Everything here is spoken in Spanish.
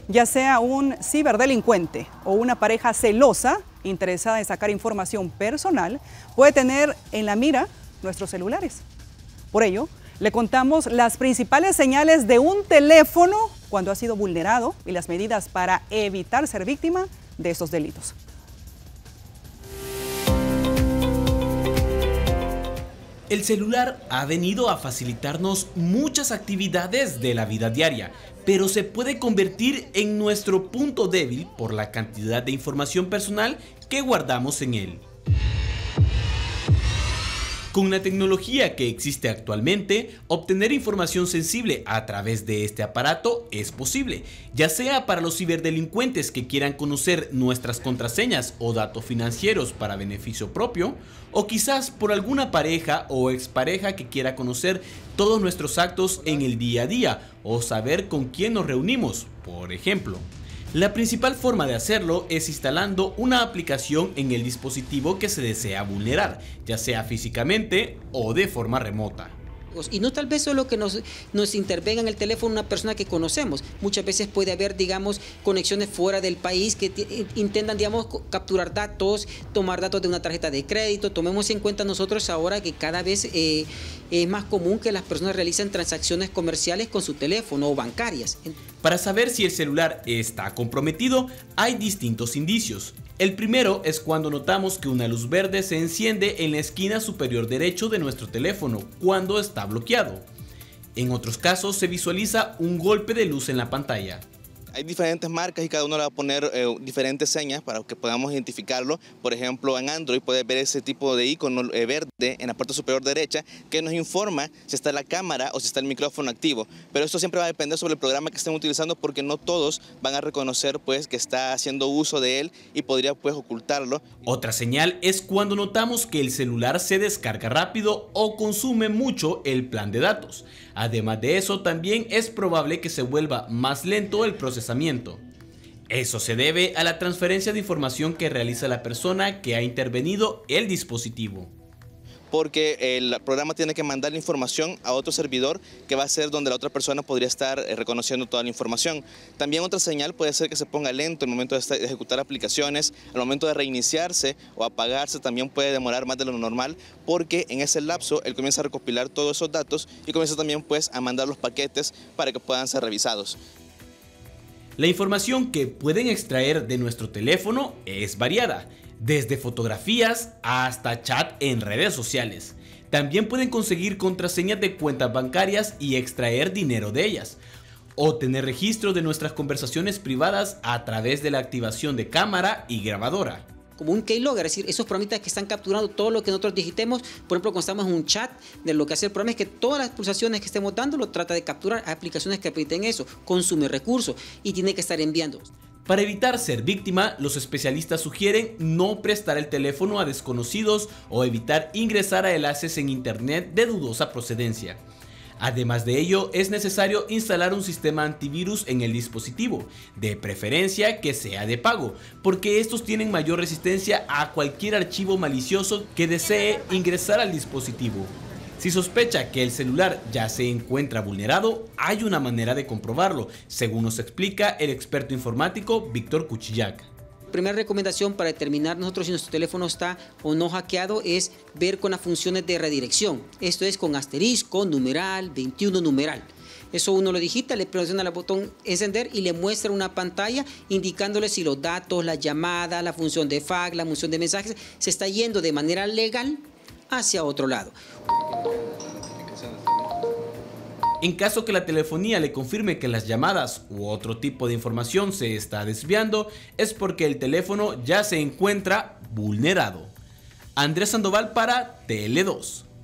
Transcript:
ya sea un ciberdelincuente o una pareja celosa interesada en sacar información personal, puede tener en la mira nuestros celulares. Por ello, le contamos las principales señales de un teléfono cuando ha sido vulnerado y las medidas para evitar ser víctima de estos delitos. El celular ha venido a facilitarnos muchas actividades de la vida diaria, pero se puede convertir en nuestro punto débil por la cantidad de información personal que guardamos en él. Con la tecnología que existe actualmente, obtener información sensible a través de este aparato es posible, ya sea para los ciberdelincuentes que quieran conocer nuestras contraseñas o datos financieros para beneficio propio, o quizás por alguna pareja o expareja que quiera conocer todos nuestros actos en el día a día o saber con quién nos reunimos, por ejemplo. La principal forma de hacerlo es instalando una aplicación en el dispositivo que se desea vulnerar, ya sea físicamente o de forma remota. Y no tal vez solo que nos intervenga en el teléfono una persona que conocemos. Muchas veces puede haber, digamos, conexiones fuera del país que intentan, digamos, capturar datos, tomar datos de una tarjeta de crédito. Tomemos en cuenta nosotros ahora que cada vez es más común que las personas realicen transacciones comerciales con su teléfono o bancarias. Para saber si el celular está comprometido, hay distintos indicios. El primero es cuando notamos que una luz verde se enciende en la esquina superior derecho de nuestro teléfono cuando está bloqueado. En otros casos se visualiza un golpe de luz en la pantalla. Hay diferentes marcas y cada uno le va a poner diferentes señas para que podamos identificarlo. Por ejemplo, en Android puedes ver ese tipo de icono verde en la parte superior derecha que nos informa si está la cámara o si está el micrófono activo. Pero esto siempre va a depender sobre el programa que estén utilizando porque no todos van a reconocer pues, que está haciendo uso de él y podría pues, ocultarlo. Otra señal es cuando notamos que el celular se descarga rápido o consume mucho el plan de datos. Además de eso, también es probable que se vuelva más lento el procesamiento. Eso se debe a la transferencia de información que realiza la persona que ha intervenido el dispositivo. Porque el programa tiene que mandar la información a otro servidor que va a ser donde la otra persona podría estar reconociendo toda la información. También otra señal puede ser que se ponga lento en el momento de ejecutar aplicaciones, al momento de reiniciarse o apagarse también puede demorar más de lo normal porque en ese lapso él comienza a recopilar todos esos datos y comienza también pues a mandar los paquetes para que puedan ser revisados. La información que pueden extraer de nuestro teléfono es variada, desde fotografías hasta chat en redes sociales. También pueden conseguir contraseñas de cuentas bancarias y extraer dinero de ellas, o tener registro de nuestras conversaciones privadas a través de la activación de cámara y grabadora. Como un keylogger, es decir, esos programas que están capturando todo lo que nosotros digitemos. Por ejemplo, cuando estamos en un chat, de lo que hace el programa es que todas las pulsaciones que estemos dando lo trata de capturar. Hay aplicaciones que permiten eso, consume recursos y tiene que estar enviando. Para evitar ser víctima, los especialistas sugieren no prestar el teléfono a desconocidos o evitar ingresar a enlaces en internet de dudosa procedencia. Además de ello, es necesario instalar un sistema antivirus en el dispositivo, de preferencia que sea de pago, porque estos tienen mayor resistencia a cualquier archivo malicioso que desee ingresar al dispositivo. Si sospecha que el celular ya se encuentra vulnerado, hay una manera de comprobarlo, según nos explica el experto informático Víctor Cuchillac. Primera recomendación para determinar nosotros si nuestro teléfono está o no hackeado es ver con las funciones de redirección. Esto es con asterisco, numeral, 21 numeral. Eso uno lo digita, le presiona el botón encender y le muestra una pantalla indicándole si los datos, la llamada, la función de fax, la función de mensajes se está yendo de manera legal hacia otro lado. En caso que la telefonía le confirme que las llamadas u otro tipo de información se está desviando, es porque el teléfono ya se encuentra vulnerado. Andrés Sandoval para Tele 2.